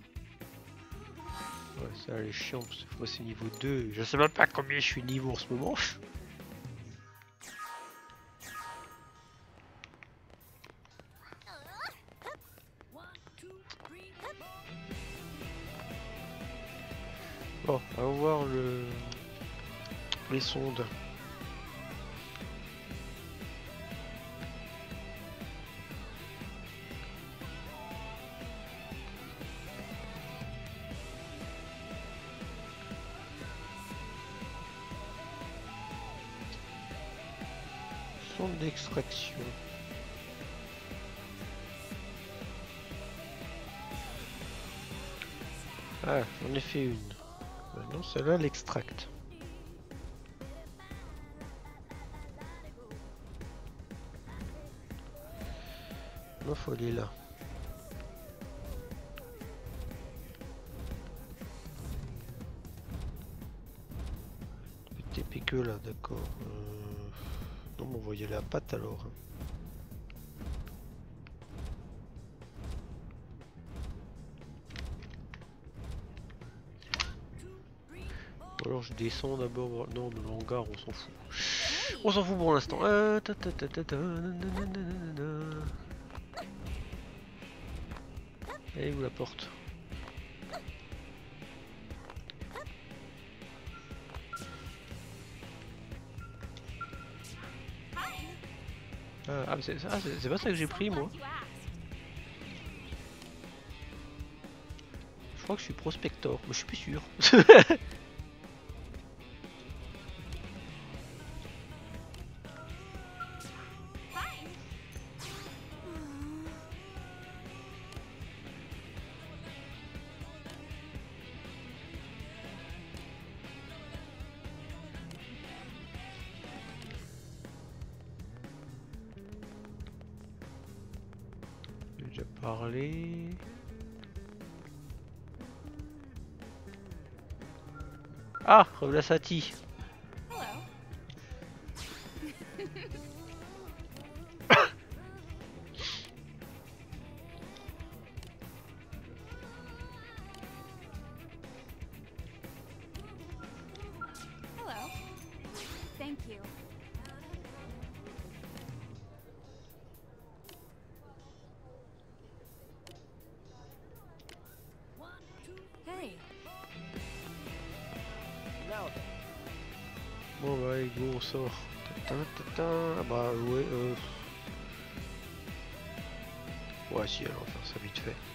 ouais, ça elle est chiant parce que moi c'est niveau deux. Je sais même pas combien je suis niveau en ce moment. Bon, allons voir le... les sondes. Sonde d'extraction. Ah, j'en ai fait une. Maintenant, celle-là, l'extracte. Non, faut aller là. T P que là, d'accord. Euh... Non, mais on va y aller à patte alors. Ou alors je descends d'abord. Non, le hangar, on s'en fout. On s'en fout pour l'instant. Euh, ta, ta, ta, ta, ta, nanana. Elle est où la porte? Ah, ah, c'est ah, c'est pas ça que j'ai pris moi. Je crois que je suis prospector, mais je suis plus sûr. J'ai déjà parlé. Ah, Revlasati. Hello. Hello. Thank you. Hey. Now then. Bon bah allez, go, on sort. Tatin, tatin. Ah bah ouais, euh... ouais si, alors on va faire ça vite fait.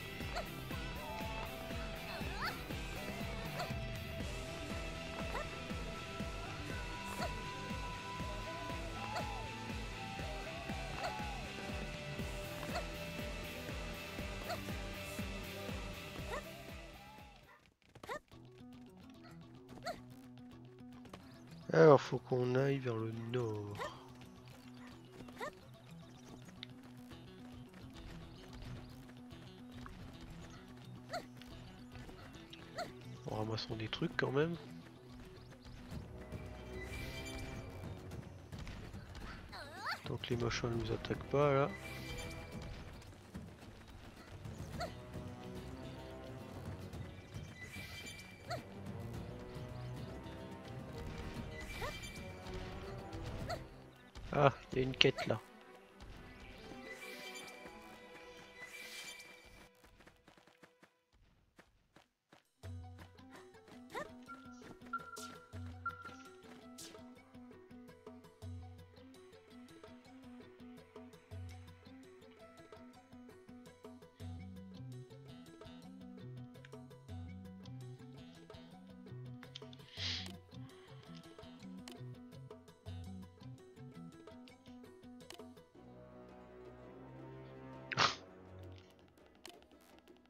Alors faut qu'on aille vers le nord. En ramassant des trucs quand même. Tant que les machins ne nous attaquent pas là. Ah, il y a une quête là.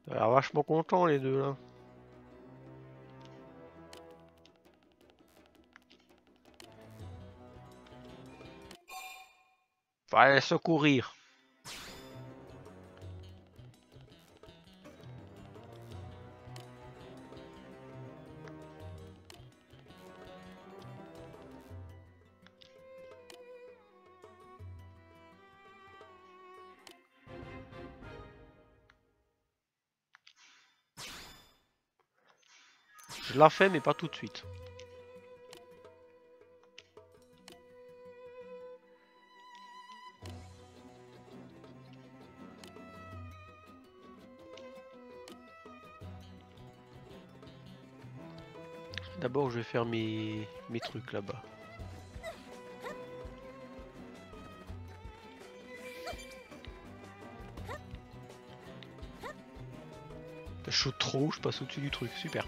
Ils ont l'air vachement contents les deux là. Faut aller secourir. Je la fais mais pas tout de suite. D'abord je vais faire mes, mes trucs là-bas. Je saute trop haut, je passe au-dessus du truc, super.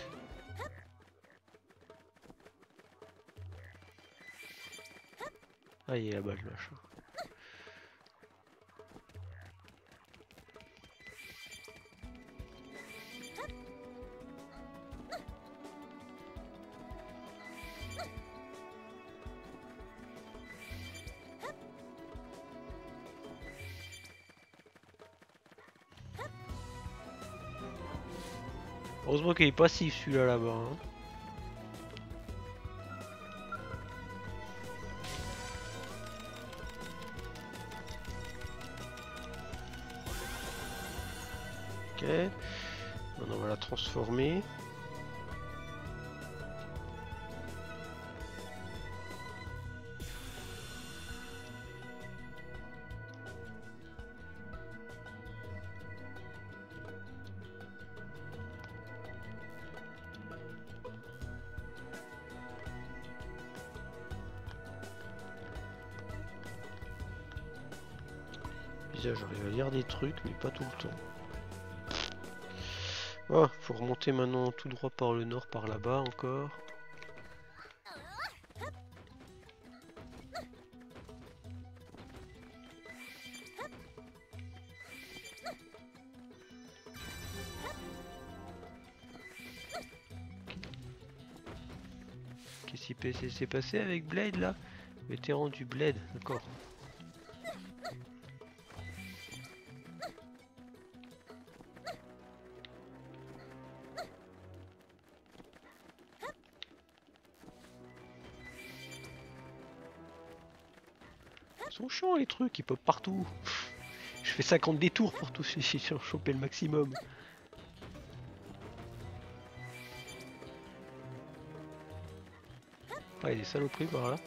Ah il est là-bas le machin. Heureusement qu'il est passif celui-là là-bas. Hein. Ok. Maintenant, on va la transformer. J'arrive à lire des trucs mais pas tout le temps. Oh, faut remonter maintenant tout droit par le nord, par là-bas encore. Qu'est-ce qui s'est passé avec Blade là? Vétéran du Blade, d'accord. Ils sont chiants les trucs, ils pop partout. Je fais cinquante détours pour tous choper le maximum. Ah, il y a des saloperies par là.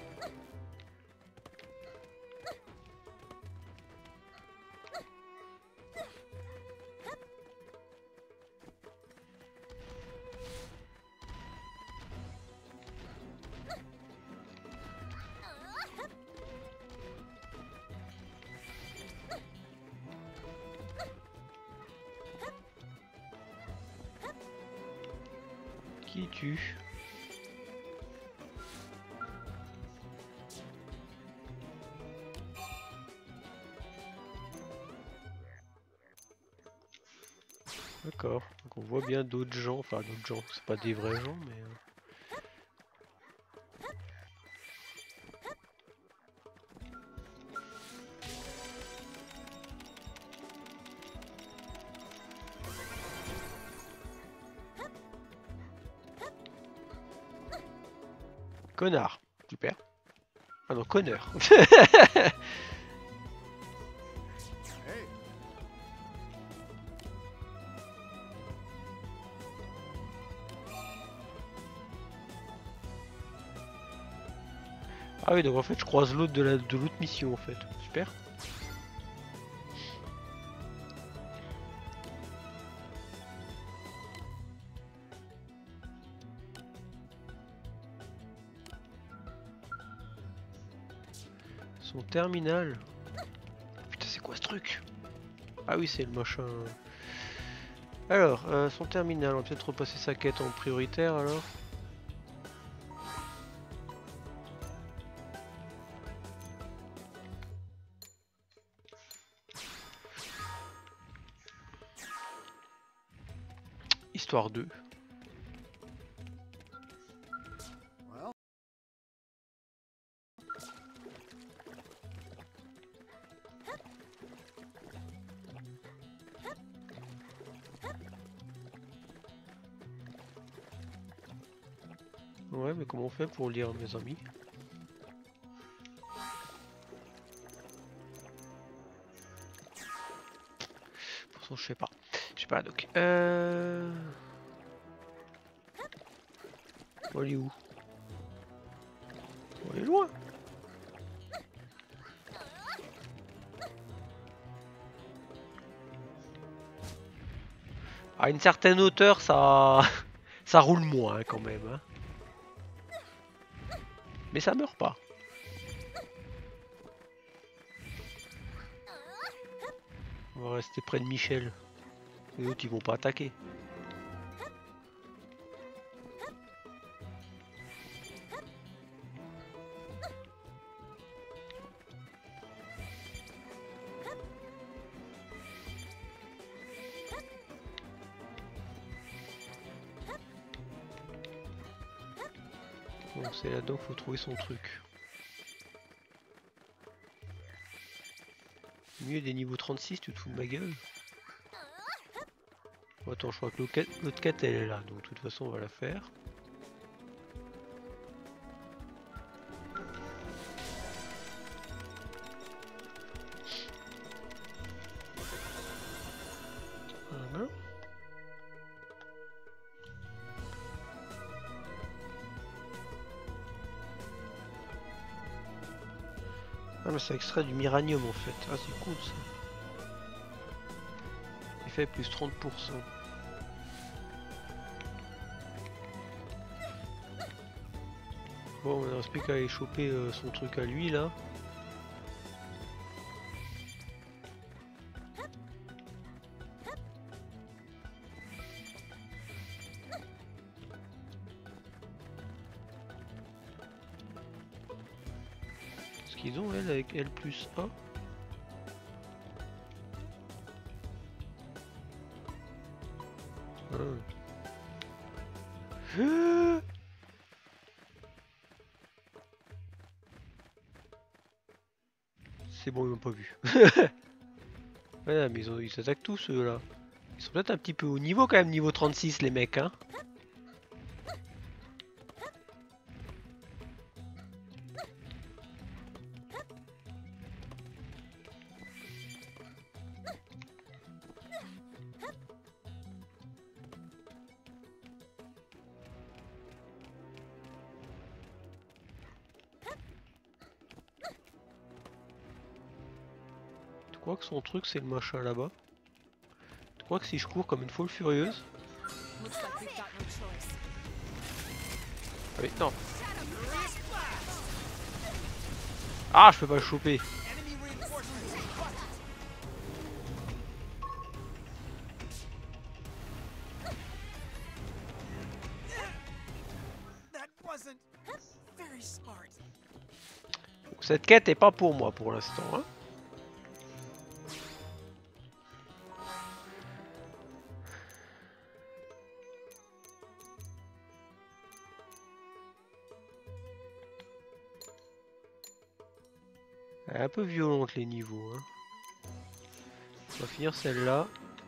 Qui tue? D'accord, donc on voit bien d'autres gens, enfin d'autres gens, c'est pas des vrais gens mais... Euh... Connard, super. Ah non, connard. Ah oui, donc en fait je croise l'autre de la de l'autre mission en fait. Super. Son terminal. Putain, c'est quoi ce truc? Ah oui, c'est le machin. Alors, euh, son terminal, on va peut-être repasser sa quête en prioritaire alors. Histoire deux. Well, Ouais, mais comment on fait pour lire, mes amis? Pour ça, je sais pas. Je sais pas, donc. Euh... On va aller où? On va aller loin. À une certaine hauteur, ça, ça roule moins hein, quand même. Hein. Mais ça meurt pas. On va rester près de Michel. Les autres ils vont pas attaquer. Bon, c'est là-dedans qu'il faut trouver son truc. Mieux des niveaux trente-six, tu te fous de ma gueule? Bon, attends, je crois que l'autre quête elle est là, donc de toute façon on va la faire. Voilà. Ah mais ça extrait du miranium en fait. Ah c'est cool ça. Effet plus trente pour cent. Bon, il ne reste plus qu'à aller choper euh, son truc à lui là. Ce qu'ils ont elle avec L plus un. Ah. C'est bon, ils m'ont pas vu. Ouais, mais ils, ont, ils s'attaquent tous ceux là. Ils sont peut-être un petit peu haut niveau quand même, niveau trente-six les mecs hein. Tu crois que son truc c'est le machin là-bas? Tu crois que si je cours comme une folle furieuse? Looks like we've got no choice. Ah mais non. Ah je peux pas le choper. enemy reinforcements spotted. That wasn't very smart. Donc, cette quête est pas pour moi pour l'instant hein. Elle est un peu violente les niveaux hein. On va finir celle-là.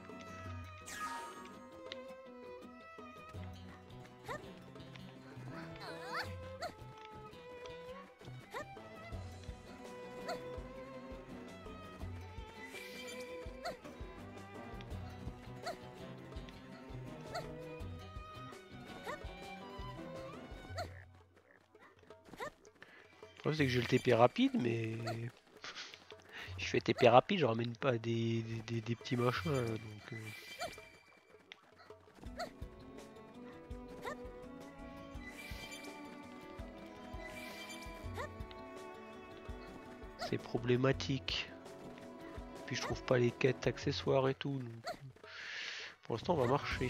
Le problème c'est que j'ai le T P rapide mais... Je fais T P rapide, je ramène pas des, des, des, des petits machins là, donc... Euh... C'est problématique. Puis je trouve pas les quêtes accessoires et tout. Donc... Pour l'instant on va marcher.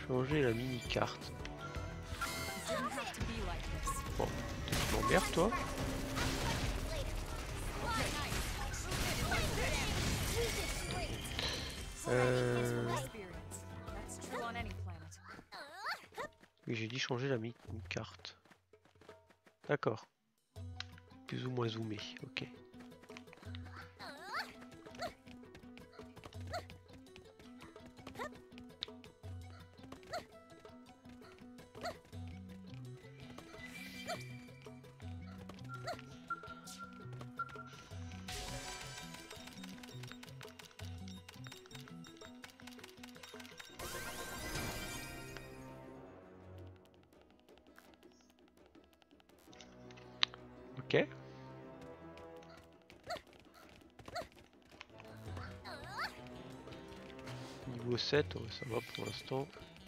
Changer la mini-carte. Didn't have to be like this. Bon, tu m'emmerdes toi. Euh... Experience. That's true on any planet. Oui, j'ai dit changer la mini-carte. D'accord. Plus ou moins zoomé, ok. Ok. Niveau sept, ouais, ça va pour l'instant.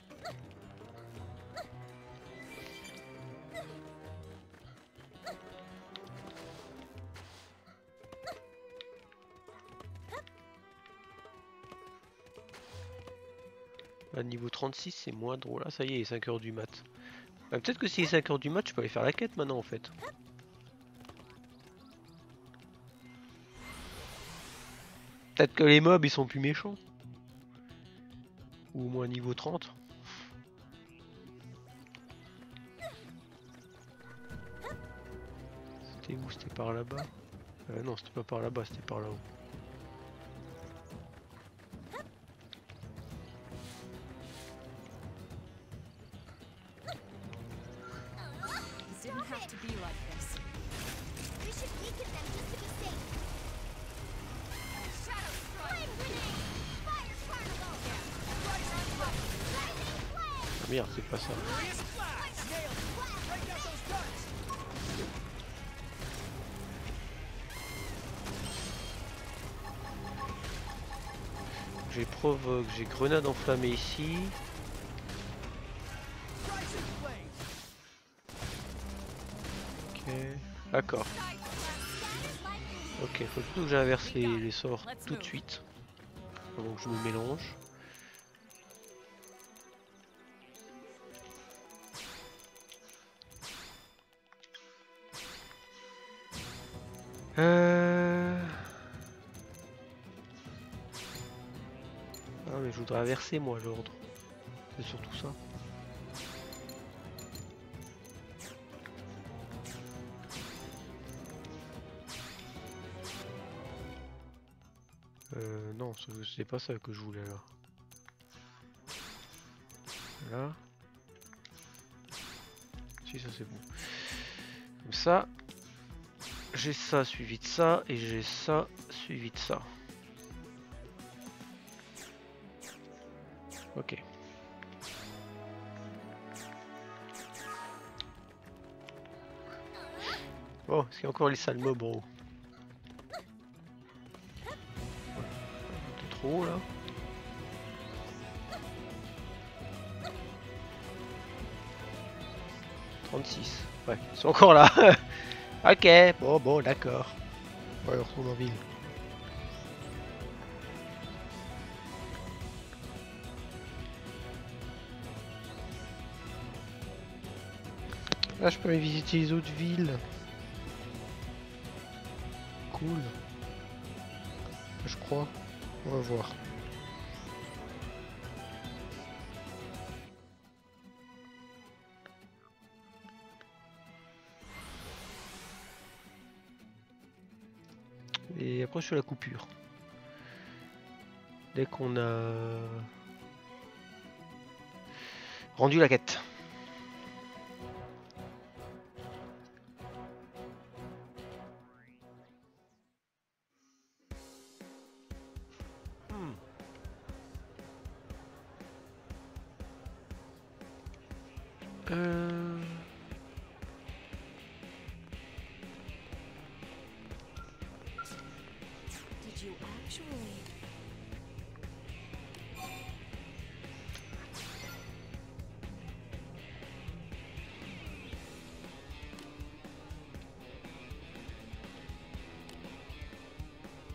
À niveau trente-six, c'est moins drôle. Ah, ça y est, il est cinq heures du mat. Bah, peut-être que si il est cinq heures du mat, je peux aller faire la quête maintenant en fait. Peut-être que les mobs ils sont plus méchants. Ou au moins niveau trente. C'était où? C'était par là-bas? euh, Non, c'était pas par là-bas, c'était par là-haut. Didn't have to be like this. We should weaken them just to be safe. Shadow strike. Grenade. Fire particle. Rising flame. Rising flame. Ah merde, c'est pas ça. Furious flash! Nailed it! Break out those guns! J'ai provoque, j'ai grenade enflammée ici. Rising flame! Ok, d'accord. Ok, faut plutôt que j'inverse les, les sorts tout de suite. Donc je me mélange. Euh... Ah mais je voudrais inverser moi l'ordre. C'est surtout ça. Euh, non, c'est pas ça que je voulais là. Là. Si, ça c'est bon. Comme ça, j'ai ça suivi de ça et j'ai ça suivi de ça. Ok. Bon, est-ce qu'il y a encore les sales mobs en haut? C'est trop haut là. trente-six. Ouais, ils sont encore là. Ok, bon, bon, d'accord. Ouais, on retourne en ville. Là, je peux aller visiter les autres villes. Cool. Je crois. On va voir. Et après je fais la coupure. Dès qu'on a rendu la quête. Hmm. Euh... Did you actually?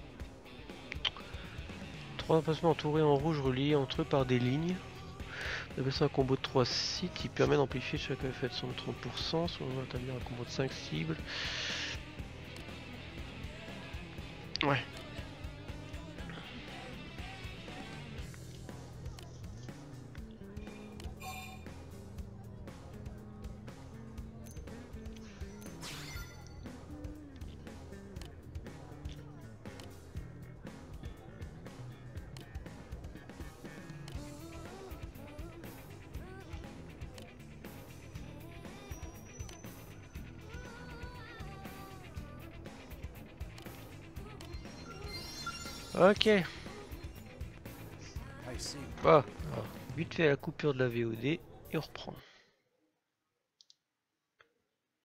Trois emplacements entourés en rouge reliés entre eux par des lignes. Déplacer un combo de trois sites, il permet d'amplifier chaque effet de son trente pour cent, soit on va établir un combo de cinq cibles. Ouais. Ok. I see. Ah, alors, vite fait la coupure de la V O D et on reprend.